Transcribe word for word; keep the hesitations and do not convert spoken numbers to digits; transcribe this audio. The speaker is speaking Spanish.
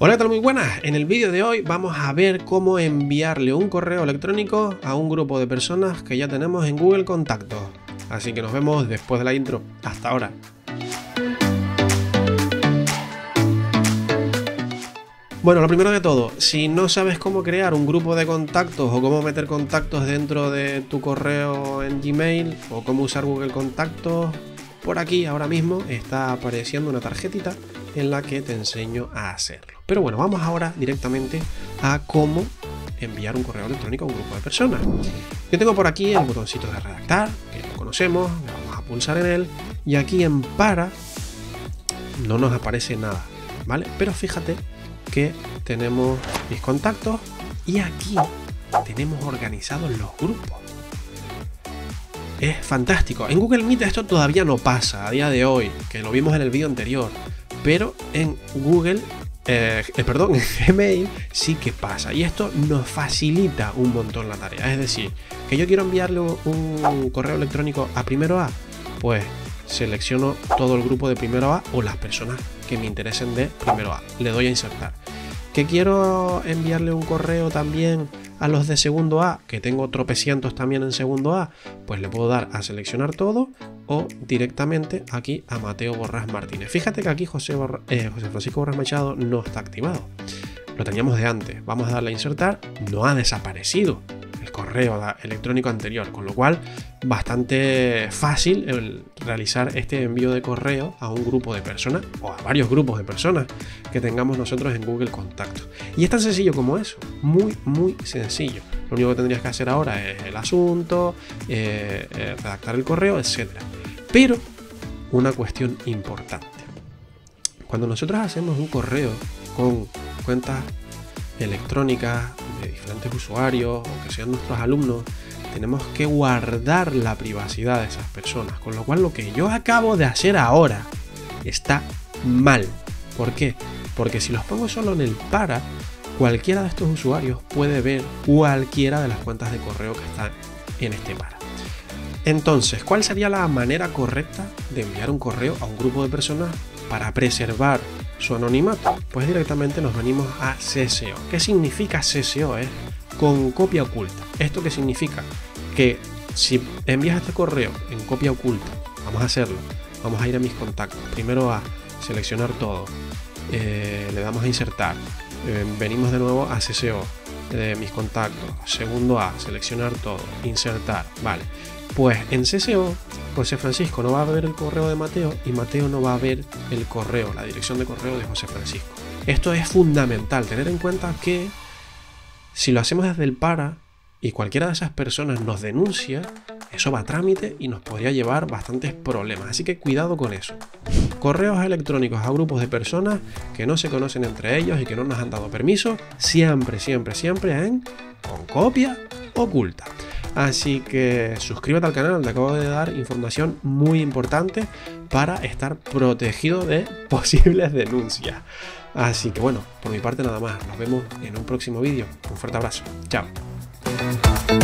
Hola, ¿qué tal? Muy buenas. En el vídeo de hoy vamos a ver cómo enviarle un correo electrónico a un grupo de personas que ya tenemos en Google Contactos. Así que nos vemos después de la intro. Hasta ahora. Bueno, lo primero de todo, si no sabes cómo crear un grupo de contactos o cómo meter contactos dentro de tu correo en Gmail o cómo usar Google Contactos, por aquí ahora mismo está apareciendo una tarjetita en la que te enseño a hacerlo. Pero bueno, vamos ahora directamente a cómo enviar un correo electrónico a un grupo de personas. Yo tengo por aquí el botoncito de redactar, que lo conocemos, le vamos a pulsar en él y aquí en para no nos aparece nada, ¿vale? Pero fíjate que tenemos mis contactos y aquí tenemos organizados los grupos. Es fantástico. En Google Meet esto todavía no pasa a día de hoy, que lo vimos en el vídeo anterior, pero en Google, eh, eh, perdón, en Gmail sí que pasa y esto nos facilita un montón la tarea. Es decir, que yo quiero enviarle un correo electrónico a Primero A, pues selecciono todo el grupo de Primero A o las personas que me interesen de Primero A. Le doy a insertar. Que quiero enviarle un correo también a los de Segundo A, que tengo tropecientos también en Segundo A, pues le puedo dar a seleccionar todo o directamente aquí a Mateo Borrás Martínez. Fíjate que aquí José, Borra, eh, José Francisco Borrás Machado no está activado. Lo teníamos de antes. Vamos a darle a insertar. No ha desaparecido el correo electrónico anterior, con lo cual bastante fácil el realizar este envío de correo a un grupo de personas o a varios grupos de personas que tengamos nosotros en Google Contactos. Y es tan sencillo como eso, muy muy sencillo. Lo único que tendrías que hacer ahora es el asunto, eh, eh, redactar el correo, etcétera. Pero una cuestión importante: cuando nosotros hacemos un correo con cuentas electrónicas de diferentes usuarios o que sean nuestros alumnos, tenemos que guardar la privacidad de esas personas, con lo cual lo que yo acabo de hacer ahora está mal. ¿Por qué? Porque si los pongo solo en el para, cualquiera de estos usuarios puede ver cualquiera de las cuentas de correo que están en este para. Entonces, ¿cuál sería la manera correcta de enviar un correo a un grupo de personas para preservar su anonimato? Pues directamente nos venimos a C S O. ¿Qué significa C S O? Es con copia oculta. ¿Esto qué significa? Que si envías este correo en copia oculta, vamos a hacerlo, vamos a ir a mis contactos, primero a seleccionar todo, eh, le damos a insertar, eh, venimos de nuevo a C S O de mis contactos, segundo a seleccionar todo, insertar, vale. Pues en C S O, José Francisco no va a ver el correo de Mateo y Mateo no va a ver el correo, la dirección de correo de José Francisco. Esto es fundamental, tener en cuenta que si lo hacemos desde el para y cualquiera de esas personas nos denuncia, eso va a trámite y nos podría llevar bastantes problemas. Así que cuidado con eso. Correos electrónicos a grupos de personas que no se conocen entre ellos y que no nos han dado permiso, siempre, siempre, siempre en con copia oculta. Así que suscríbete al canal, te acabo de dar información muy importante para estar protegido de posibles denuncias. Así que bueno, por mi parte nada más, nos vemos en un próximo vídeo. Un fuerte abrazo, chao.